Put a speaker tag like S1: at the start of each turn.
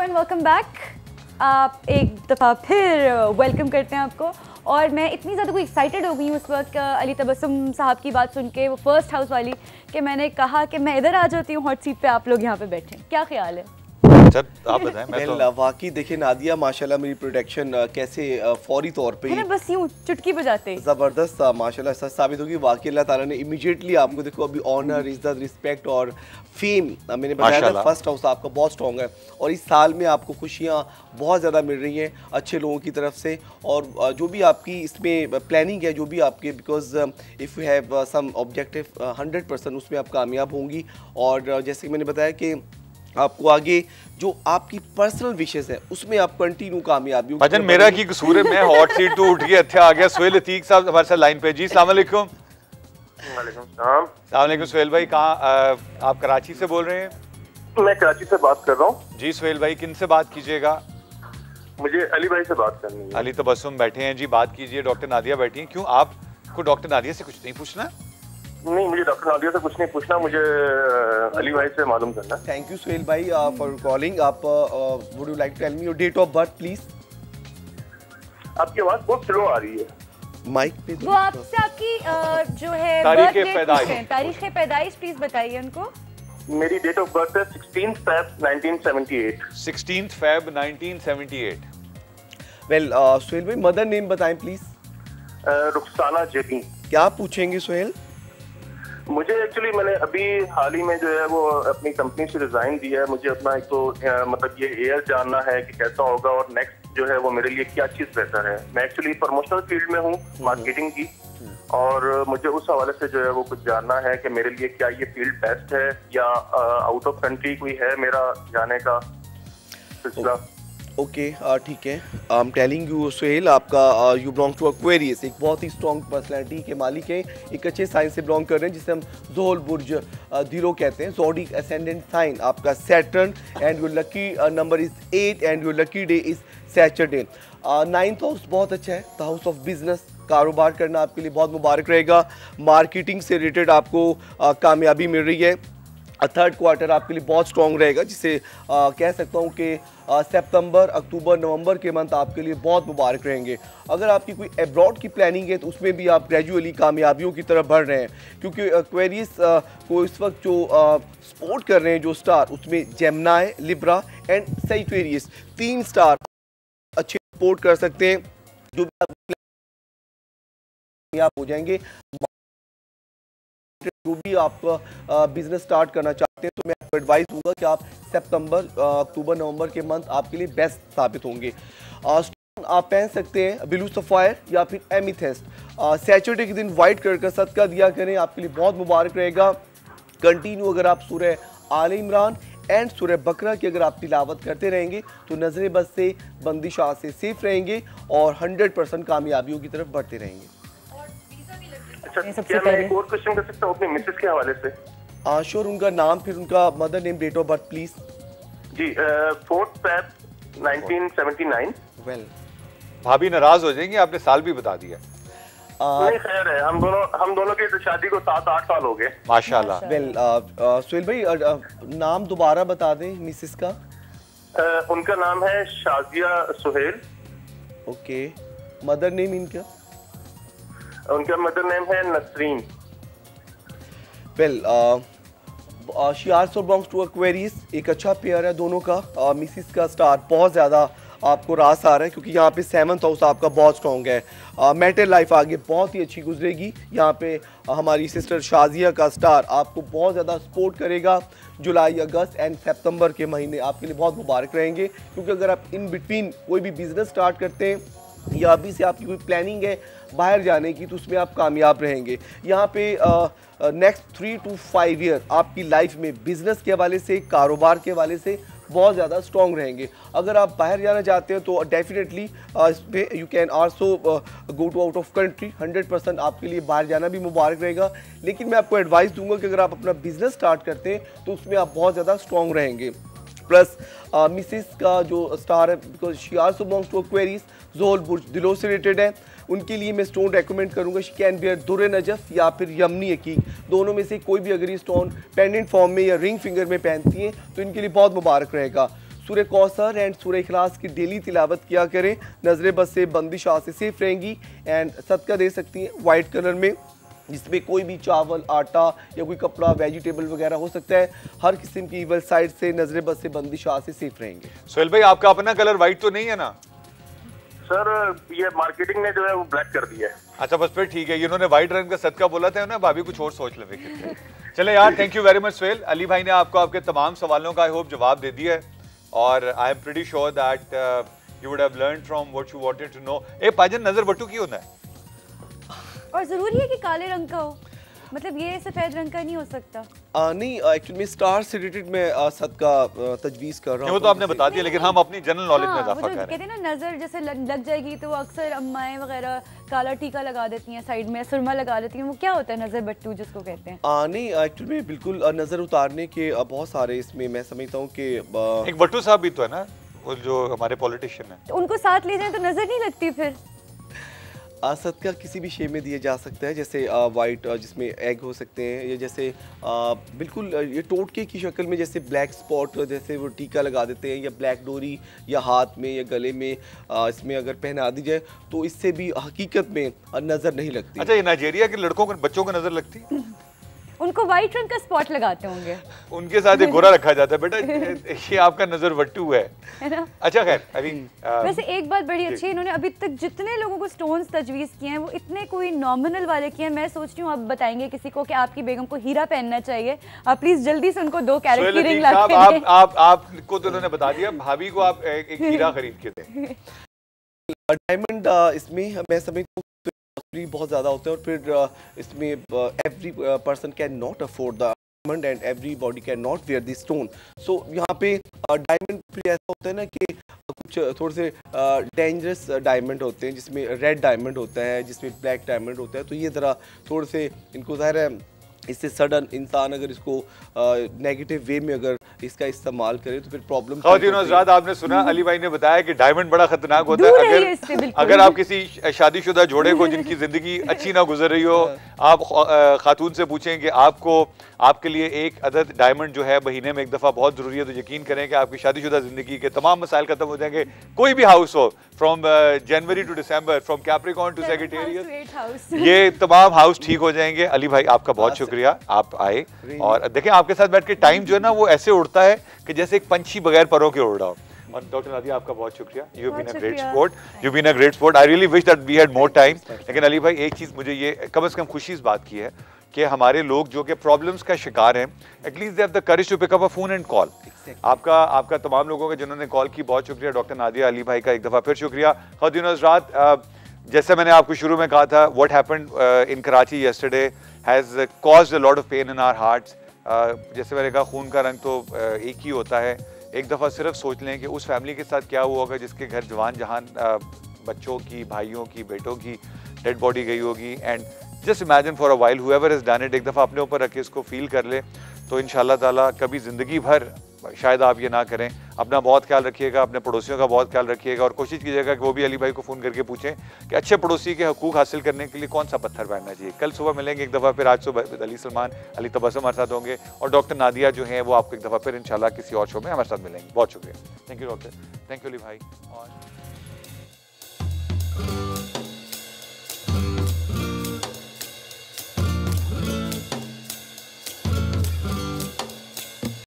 S1: Everyone, welcome back. आप एक दफ़ा फिर वेलकम करते हैं आपको। और मैं इतनी ज़्यादा कोई एक्साइटेड हो गई हूँ उस वक्त अली तबस्सुम साहब की बात सुन के, वो फर्स्ट हाउस वाली, कि मैंने कहा कि मैं इधर आ जाती हूँ हॉट सीट पे, आप लोग यहाँ पे बैठे। क्या ख्याल है?
S2: सर आप बताएं। मैं तो
S3: वाकई देखिए नादिया माशाल्लाह मेरी प्रोटेक्शन कैसे फौरी तौर पे
S1: ही बस यूं चुटकी बजाते
S3: ज़बरदस्त माशाल्लाह सच साबित होगी। वाकई अल्लाह ताला ने इमीडिएटली आपको देखो अभी ऑनर, इज्जत, रिस्पेक्ट और फेम मैंने बताया था फर्स्ट हाउस आपका बहुत स्ट्रॉन्ग है और इस साल में आपको खुशियाँ बहुत ज़्यादा मिल रही हैं अच्छे लोगों की तरफ से। और जो भी आपकी इसमें प्लानिंग है, जो भी आपके, because if you have some objective 100% उसमें आप कामयाब होंगी। और जैसे कि मैंने बताया कि आपको आगे जो आपकी पर्सनल विशेस है उसमें आप कंटिन्यू कामयाबी।
S2: भजन मेरा की कसूर है, मैं हॉट सीट तो उठ के अच्छे आ गया। सुहेल अतीक साहब हमारे साथ लाइन पे। जी अस्सलाम वालेकुम। वालेकुम सुहेल भाई, कहाँ आप कराची से बोल रहे हैं?
S4: मैं कराची से बात कर रहा हूँ।
S2: जी सुहेल भाई, किन से बात कीजिएगा?
S4: मुझे अली भाई से बात करनी है।
S2: अली तबस्सुम बैठे हैं जी, बात कीजिए। डॉक्टर नादिया बैठी हैं। क्यों, आपको डॉक्टर नादिया से कुछ नहीं पूछना?
S4: नहीं, मुझे डॉक्टर नादिया से कुछ नहीं पूछना, मुझे अली भाई से मालूम करना।
S3: थैंक यू सुहेल भाई फॉर कॉलिंग। आप would you like to tell me your date of birth please?
S4: आपकी आवाज बहुत स्लो आ रही है
S3: माइक पे।
S1: वो आपसे आपकी जो है तारीख पैदाइश प्लीज बताइए उनको।
S4: मेरी डेट ऑफ बर्थ है 16 Feb 1978।
S2: 16 Feb 1978।
S3: वेल सुहेल भाई मदर नेम बताएं प्लीज।
S4: रुखसाना जेबी।
S3: क्या पूछेंगे सुहेल?
S4: मुझे एक्चुअली मैंने अभी हाल ही में जो है वो अपनी कंपनी से रिजाइन दिया है। मुझे अपना एक तो मतलब ये एयर जानना है कि कैसा होगा और नेक्स्ट जो है वो मेरे लिए क्या चीज़ बेहतर है। मैं एक्चुअली प्रमोशनल फील्ड में हूँ, मार्केटिंग की, और मुझे उस हवाले से जो है वो कुछ जानना है कि मेरे लिए क्या ये फील्ड बेस्ट है या आउट ऑफ कंट्री कोई है मेरा जाने का सिलसिला।
S3: ओके ठीक है। I am telling you Suhail, आपका यू बिलोंग टू एक्वेरियस, एक बहुत ही स्ट्रॉन्ग पर्सनैलिटी के मालिक हैं, एक अच्छे साइन से बिलोंग कर रहे हैं जिसे हम ज़ोहल बुर्ज दिलो कहते हैं। ज़ोडिक असेंडेंट साइन आपका Saturn and your lucky number is 8 and your lucky day is Saturday. 9th house बहुत अच्छा है, द हाउस ऑफ बिजनेस। कारोबार करना आपके लिए बहुत मुबारक रहेगा। मार्केटिंग से रिलेटेड आपको कामयाबी मिल रही है। थर्ड क्वार्टर आपके लिए बहुत स्ट्रॉन्ग रहेगा, जिसे कह सकता हूँ कि सितंबर, अक्टूबर, नवंबर के मंथ आपके लिए बहुत मुबारक रहेंगे। अगर आपकी कोई एब्रॉड की प्लानिंग है तो उसमें भी आप ग्रेजुअली कामयाबियों की तरफ बढ़ रहे हैं, क्योंकि एक्वेरियस को इस वक्त जो सपोर्ट कर रहे हैं जो स्टार, उसमें Gemini, Libra and Sagittarius 3 star अच्छे सपोर्ट कर सकते हैं, जो भी आप हो जाएंगे। जो भी आपका बिजनेस स्टार्ट करना चाहते हैं तो मैं आपको एडवाइस दूंगा कि आप सितंबर, अक्टूबर, नवंबर के मंथ आपके लिए बेस्ट साबित होंगे। आप पहन सकते हैं ब्लू सफायर या फिर एमीथेस्ट। सैटरडे के दिन व्हाइट कलर का सदका दिया करें, आपके लिए बहुत मुबारक रहेगा। कंटिन्यू अगर आप सूरह आल इमरान एंड सूरह बकरा की अगर आप तिलावत करते रहेंगे तो नजर बद से, बंदिशात से सेफ रहेंगे और 100% कामयाबियों की तरफ बढ़ते रहेंगे।
S4: अच्छा, क्या मैं एक और क्वेश्चन कर सकता हूँ अपनी मिसेस के हवाले से?
S3: श्योर, उनका नाम फिर उनका mother name, date of birth please.
S4: जी 4 Feb 1979।
S3: वेल
S2: भाभी नाराज हो जाएंगे, आपने साल भी बता दिया।
S4: नहीं खैर है, हम दोनों की तो शादी को 7-8 साल हो गए
S2: माशाल्लाह।
S3: वेल सुहेल भाई नाम दोबारा बता दें मिसेस का।
S4: उनका नाम है Shazia Suhail.
S3: Okay, mother name इनका?
S4: उनका मदर नेम है Nasreen.
S3: Well she also belongs to Aquarius, एक अच्छा पेयर है दोनों का। मिसिस का स्टार बहुत ज़्यादा आपको रास आ रहा है, क्योंकि यहाँ पे 7th हाउस आपका बहुत स्ट्रॉन्ग है। मैटर लाइफ आगे बहुत ही अच्छी गुजरेगी। यहाँ पे हमारी सिस्टर शाजिया का स्टार आपको बहुत ज़्यादा सपोर्ट करेगा। जुलाई, अगस्त एंड सितंबर के महीने आपके लिए बहुत मुबारक रहेंगे, क्योंकि अगर आप इन बिटवीन कोई भी बिजनेस स्टार्ट करते हैं या अभी से आपकी कोई प्लानिंग है बाहर जाने की तो उसमें आप कामयाब रहेंगे। यहाँ पे नेक्स्ट 3 to 5 ईयर आपकी लाइफ में बिजनेस के हवाले से, कारोबार के हवाले से बहुत ज़्यादा स्ट्रॉन्ग रहेंगे। अगर आप बाहर जाना चाहते हैं तो डेफिनेटली इस पर you can also go to out of country. 100% आपके लिए बाहर जाना भी मुबारक रहेगा। लेकिन मैं आपको एडवाइस दूंगा कि अगर आप अपना बिजनेस स्टार्ट करते हैं तो उसमें आप बहुत ज़्यादा स्ट्रॉन्ग रहेंगे। प्लस मिसिस का जो स्टार है, because she also belongs to Aquarius, ज़ोहल बुर्ज दिलो से रिलेटेड है, उनके लिए मैं स्टोन रेकमेंड करूंगा। शी कैन बियर दुर्र नजफ या फिर यमनी अकीक, दोनों में से कोई भी अगर ये स्टोन पेंडेंट फॉर्म में या रिंग फिंगर में पहनती हैं तो इनके लिए बहुत मुबारक रहेगा। सूरह कौसर एंड सूरह इखलास की डेली तिलावत किया करें, नजर बद से बंदिश से सेफ रहेंगी। एंड सदका दे सकती हैं वाइट कलर में, जिसमें कोई भी चावल, आटा या कोई कपड़ा, वेजिटेबल वगैरह हो सकता है। हर किस्म की इवल साइड से, नजर बद से बंदिश से सेफ रहेंगे।
S2: सोहेल भाई, आपका अपना कलर व्हाइट तो नहीं है ना?
S4: सर ये मार्केटिंग ने जो है वो ब्लैक कर दिया है।
S2: अच्छा, बस फिर ठीक है। इन्होंने व्हाइट रंग का सदका बोला था ना, भाभी कुछ और सोच ले। चले यार, thank you very much Sohail. Ali भाई ने आपको आपके तमाम सवालों का आई होप जवाब दे दिया है, और I am pretty sure that you would have learned from what you wanted to know. ए पाजन, नजर बट्टू क्यों होना है?
S1: और जरूरी है कि काले रंग का हो? मतलब ये सफेद रंग का नहीं हो सकता?
S3: नहीं, एक्चुअली में स्टार से रिलेटेड मैं सदका तजवीज कर रहा हूँ।
S2: वो तो आपने बता दिया, लेकिन हम अपनी जनरल नॉलेज में इजाफा कर रहे हैं।
S1: कहते हैं ना, नजर जैसे लग जाएगी तो अक्सर अम्माएं वगैरह काला टीका लगा देती हैं, साइड में सुरमा लगा देती हैं। वो क्या होता है नजर बट्टू जिसको कहते हैं?
S3: नहीं, एक्चुअली में बिल्कुल नजर उतारने के बहुत सारे इसमें मैं समझता हूँ कि
S2: एक बट्टू साहब भी तो है ना, वो जो हमारे पॉलिटिशियन है,
S1: तो उनको साथ ले जाएं तो नजर नहीं लगती फिर?
S3: सदका किसी भी शेप में दिया जा सकता है, जैसे वाइट जिसमें एग हो सकते हैं, या जैसे बिल्कुल ये टोटके की शक्ल में, जैसे ब्लैक स्पॉट जैसे वो टीका लगा देते हैं, या ब्लैक डोरी या हाथ में या गले में इसमें अगर पहना दी जाए तो इससे भी हकीकत में नज़र नहीं लगती।
S2: अच्छा, ये नाइजीरिया के लड़कों को, बच्चों को नजर लगती है?
S1: उनको व्हाइट रंग का स्पॉट लगाते होंगे,
S2: उनके साथ एक गोरा रखा जाता है। बेटा ये आपका नजर बट्टू है
S1: है ना?
S2: अच्छा खैर, अभी
S1: वैसे एक बात बड़ी अच्छी है, इन्होंने अभी तक जितने लोगों को स्टोन्स तजवीज़ किए हैं वो इतने कोई नॉमिनल वाले किए हैं। मैं सोच रही हूँ आप बताएंगे किसी को कि आपकी बेगम को हीरा पहनना चाहिए, आप प्लीज जल्दी से उनको 2 कैरेट की रिंग ला के दें।
S2: आपको तो उन्होंने बता दिया, भाभी को आप एक हीरा खरीद के दें।
S3: डायमंड इसमें मैं समझता हूँ बहुत ज़्यादा होता है, और फिर इसमें every person can not afford the diamond and everybody can not wear the stone. So यहाँ पे डायमंड फिर ऐसा होता है ना कि कुछ थोड़े से डेंजरस डायमंड होते हैं, जिसमें रेड डायमंड होता है, जिसमें ब्लैक डायमंड होता है। तो ये ज़रा थोड़े से इनको ज़ाहिर है, इससे सडन इंसान अगर इसको नेगेटिव वे में अगर इसका इस्तेमाल करे तो फिर प्रॉब्लम।
S2: आपने सुना, अली भाई ने बताया कि डायमंड बड़ा खतरनाक होता है। अगर आप किसी शादीशुदा जोड़े को जिनकी जिंदगी अच्छी ना गुजर रही हो, आप खातून से पूछें कि आपको आपके लिए एक अदद डायमंड जो है महीने में एक दफ़ा बहुत ज़रूरी है, तो यकीन करें कि आपकी शादीशुदा ज़िंदगी के तमाम मसाइल खत्म हो जाएंगे। कोई भी हाउस हो, from January to December, from Capricorn to secretariat, ये तमाम हाउस ठीक हो जाएंगे। अली भाई आपका बहुत शुक्रिया, आप आए, और देखें आपके साथ बैठ के टाइम जो है ना वो ऐसे उड़ता है कि जैसे एक पंछी बगैर परों के उड़ रहा हो। और डॉक्टर नादिया आपका बहुत शुक्रिया, you been a great sport, you been a great sport. I really wish that we had more time. लेकिन अली भाई एक चीज़ मुझे ये कम से कम खुशी इस बात की है कि हमारे लोग जो कि प्रॉब्लम्स का शिकार हैं, at least they have the courage to pick up a phone and call. आपका तमाम लोगों के जिन्होंने कॉल की बहुत शुक्रिया। डॉक्टर नादिया, अली भाई का एक दफ़ा फिर शुक्रिया। ख़वातीन और हज़रात, जैसे मैंने आपको शुरू में कहा था, what happened in Karachi yesterday has caused a lot of pain in our hearts. जैसे मैंने कहा, खून का रंग तो एक ही होता है। एक दफ़ा सिर्फ सोच लें कि उस फैमिली के साथ क्या हुआ होगा जिसके घर जवान जहान बच्चों की, भाइयों की, बेटों की डेड बॉडी गई होगी। And just imagine for a while, whoever has done it, एक दफ़ा अपने ऊपर रख के इसको फील कर ले, तो इंशाल्लाह ताला कभी ज़िंदगी भर शायद आप ये ना करें। अपना बहुत ख्याल रखिएगा, अपने पड़ोसियों का बहुत ख्याल रखिएगा, और कोशिश कीजिएगा कि वो भी अली भाई को फ़ोन करके पूछें कि अच्छे पड़ोसी के हकूक़ हासिल करने के लिए कौन सा पत्थर बैठना चाहिए। कल सुबह मिलेंगे एक दफ़ा फिर, आज सुबह अली सलमान, अली तबस्सुम हमारे साथ होंगे, और डॉक्टर नादिया जो हैं वो आपको एक दफ़ा फिर इंशाल्लाह किसी और शो में हमारे साथ मिलेंगे। बहुत शुक्रिया, thank you doctor, thank you Ali भाई। और